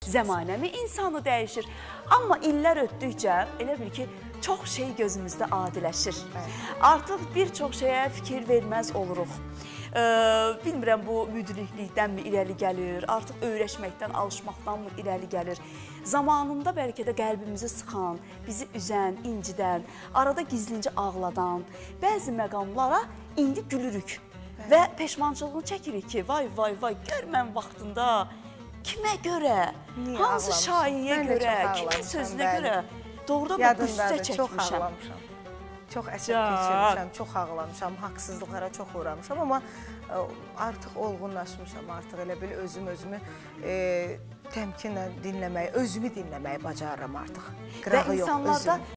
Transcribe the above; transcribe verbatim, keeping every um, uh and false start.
zəmanəmi insanı dəyişir. Amma illər ötdükcə elə bil ki, çox şey gözümüzdə adiləşir. Artıq bir çox şeyə fikir verməz oluruq. Bilmirəm, bu müdriklikdənmi irəli gəlir, artıq öyrəşməkdən, alışmaqdanmı irəli gəlir. Zamanında bəlkə də qəlbimizi sıxan, bizi üzən, incidən, arada gizlincə ağladan bəzi məqamlara indi gülürük. Və peşmançılığını çəkirik ki, vay, vay, vay, gör mən vaxtında kimə görə, hansı şayiyə görə, kimin sözünə görə doğrudan bu qüssə çəkmişəm. Çox əsəb keçirmişəm, çox ağlamışam, haqsızlıqlara çox uğramışam, amma artıq olğunlaşmışam, artıq elə bil özüm özümü təmkinlə dinləməyi, özümü dinləməyi bacarıram artıq. Qırağı yox, özüm.